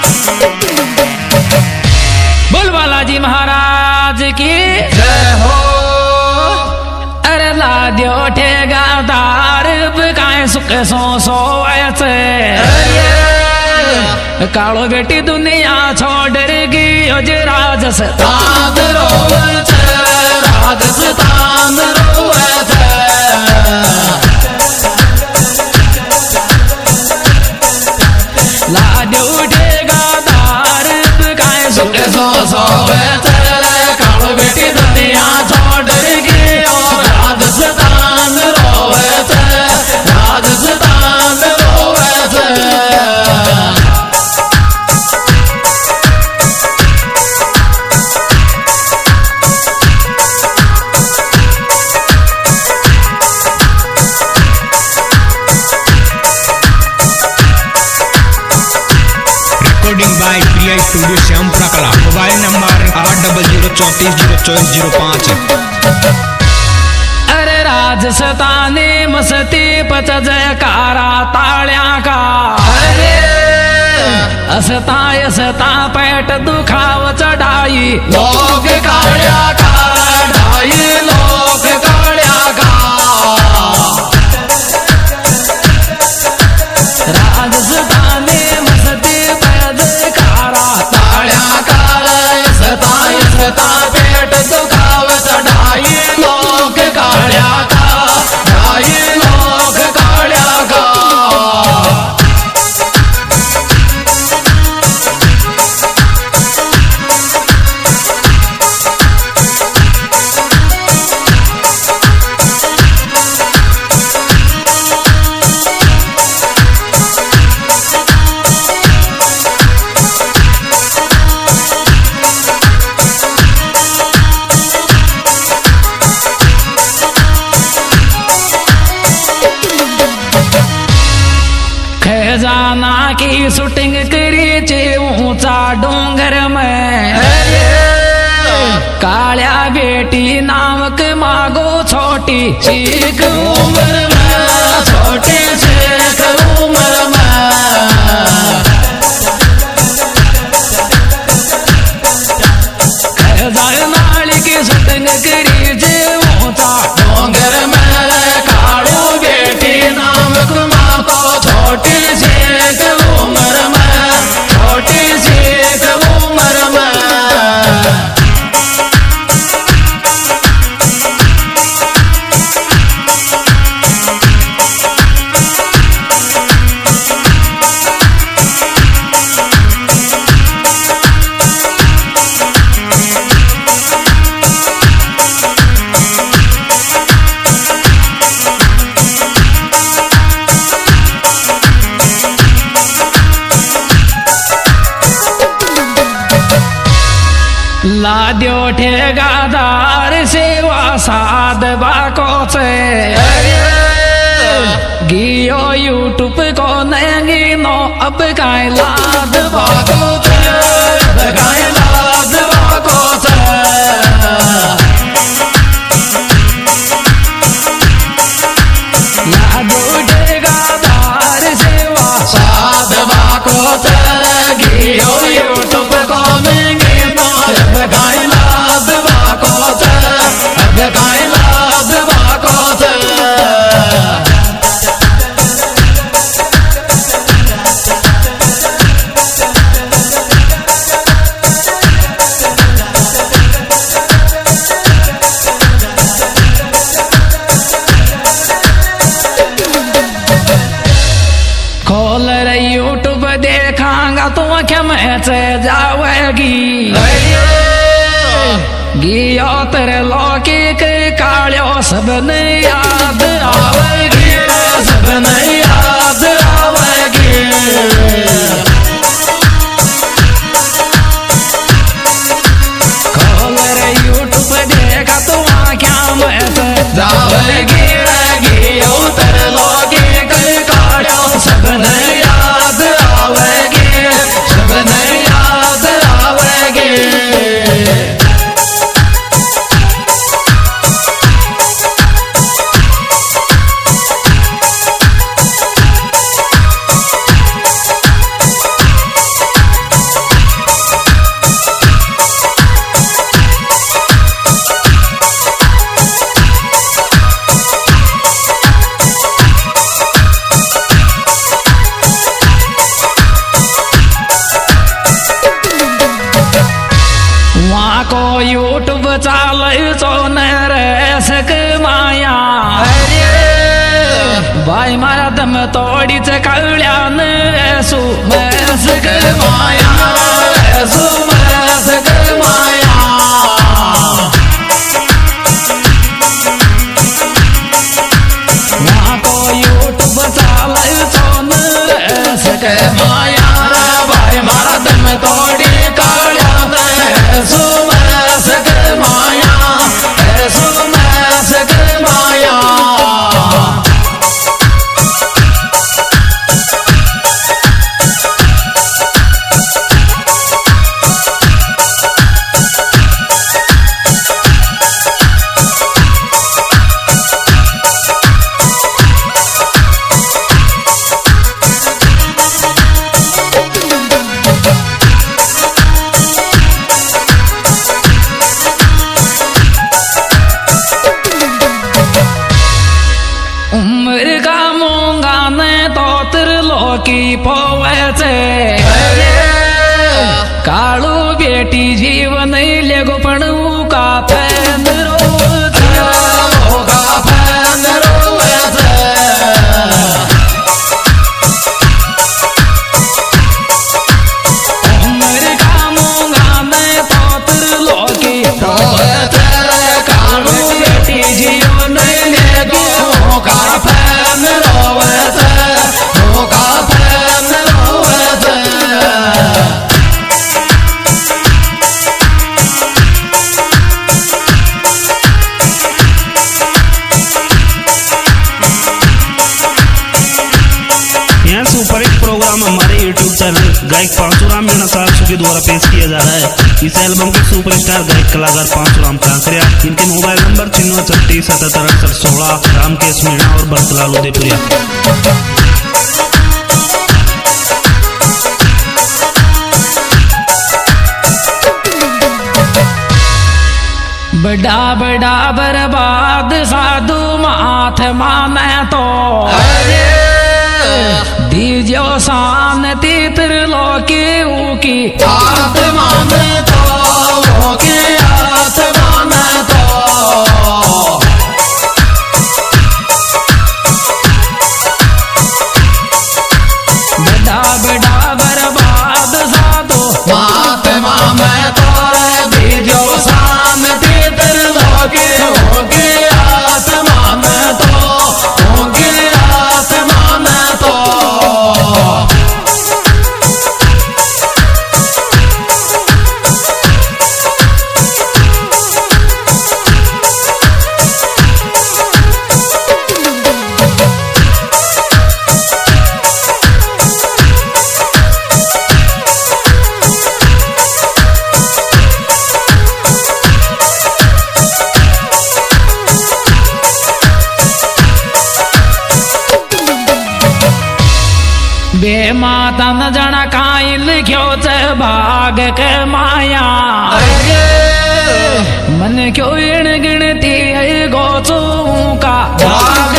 बोल बालाजी महाराज की जय हो। अरे लाद्यो ठेगादार काय सुख सो ऐसे कालो बेटी दुनिया छोड़ गई ओज राजस्थान रोवत राजस्थान रोवत लाद्यो ठेगादार काय सुख सो कालो बेटी दुनिया छोड़ गई और राजस्थान रोवत राजस्थान रोवत। Recording by Priya studio Shyampura Kala. Mobile number 8034244005। अरे राजस्थानी मस्ती पच जयकारा ताळ्या का अरे असता असता पेट दुखाव चढाई लोक काळ्या का ढाई लोक काळ्या का राजस्थानी मस्ती पच जयकारा ताळ्या काळ सता पेट दुखाव चढाई लोक काळ्या का ढाई लोक काळ्या का। खजाना की शूटिंग करी चे ऊंचा डोंगर में काल्या बेटी नामक मागो छोटी चीक उम्र में छोटी शेख उम्र में नाली की शूटिंग करी चे ऊंचा डोंगर में कालू बेटी नामक मागो छोटी शेख उम्र में छोटी शेख उम्र में। लाद्यो ठेगादार सेवा साध बाको से गियो यूट्यूब को नंगी नो अब काय लाद बाको गाय लाद बाको से लाद्यो ठेगादार सेवा साध बाको से गियो यूट्यूब को नंगी नो अब गाय लाद बाको से अब गाय लाद बाको से। खोल रे यूट्यूब देखांगा तो क्या मैं से जावेगी गियो तेरे लौकी के कालियो सब ने याद आवेगी सब नहीं याद आवेगी खोल रे यूट्यूब देखा तो क्या मैं से जावेगी गियो तेरे लौकी के कालियो सब नहीं याद आवेगी सब नहीं याद आवेगी। सोन रसक माया भाई मारा दम तोड़ी चकल्यान सुमसक माया सुमसक माया वहाँ को यूट्यूब चाल सोन रसक माया भाई मारा दम तोड़ी कल्यान सुमसक माया सुमसक माया की पोवचे काळू बेटी जीवन लेगो पण का फैन गायक पांचुराम मीणा साहब के द्वारा पेश किया जा रहा है। इस एल्बम के सुपरस्टार गायक कलाकार पांचुराम कांकरिया, इनके मोबाइल नंबर 9636776816, रामकेश मीणा और भरतलाल उदयपुरिया। बड़ा बड़ा बर्बाद साधु माथ माने तो दीजो शान तीतर लोके ऊकी आत्मा में तो के आत्मा में तो बड़ा बड़ा बर्बाद साधु आत्मा में तो दीजो शान तीतर लोके ऊकी आत्मा में तो ऊकी आत्मा में तो बे माता न जना काई लिख्यो च भाग के माया मन क्यों इन गिनती है गोचू का भाग